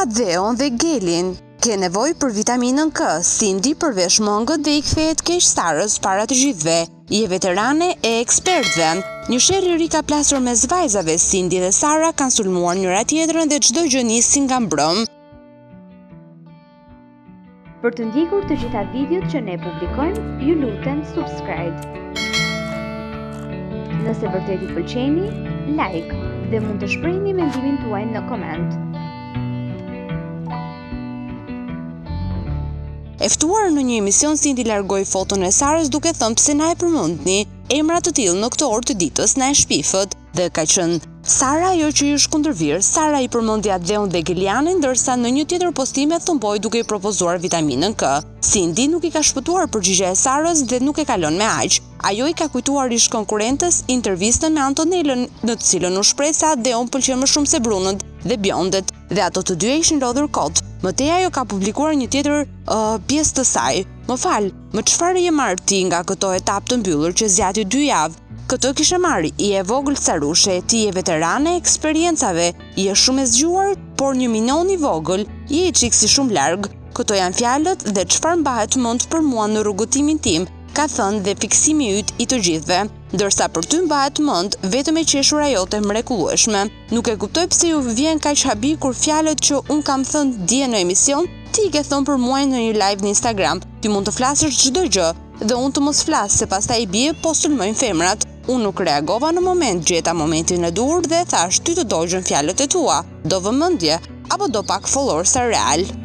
Deon dhe Gelin ke nevojë për vitaminën K. Cindy përvesh mongët dhe I kthehet keq Sarës para të gjithëve. Je veterane e ekspertëve. Një sherr I ri ka plasur mes vajzave. Cindy dhe Sara kanë sulmuar njëra tjetrën dhe çdo gjë nisi nga mbrëm. Për të ndjekur të gjitha videot që ne publikojmë, ju lutem subscribe. Nëse vërtet I pëlqeni, like dhe mund të shprehni mendimin tuaj në koment. E ftuar në një emision, Cindy largoi foton e Sarës duke thënë pse na e përmendni, emra të tillë në këtë orë të ditës na e shpifët, dhe ka qenë Sara ajo që I shkundërvir. Sara I përmendi Deon dhe Gelianin, ndërsa në një tjetër postime thumboi duke I propozuar vitaminën K. Cindy nuk I ka shpëtuar përgjigja e Sarës dhe nuk e kalon me aq. Ajo I ka kujtuar ish konkurrentes intervistën me Antonelën, në të cilën u shpreh se Deon pëlqen më shumë se brunët dhe bjondet, dhe ato të dy ishin lodhur kot. Më tej ajo ka publikuar një tjetër pjesë të saj. Më fal, më çfarë je marr ti nga këto etapë të mbyllur që zgjati 2 javë? Këtë kishe marri, I e vogël Sarushe, ti je veterane e eksperiencave, je shumë e zgjuar, por një minon I vogël, je I çik si shumë larg. Këto janë fjalët dhe çfarë mbahet mend për mua në rrugëtimin tim, ka thënë dhe fiksimi yt I të gjithëve, ndërsa për ty mbahet mend vetëm e qeshura jote mrekullueshme. Nuk e kuptoj pse ju vjen kaq habi kur fjalët që un kam thënë dje në emision, ti I ke thënë për mua në një live në Instagram. Ti mund të flasësh çdo gjë dhe unë të mos flas, se pastaj bie po sulmojnë femrat. Unë nuk reagova në moment, gjeta momentin e dur dhe thash ty të dogjën fjalët e tua. Do vëmendje apo do pak followers real?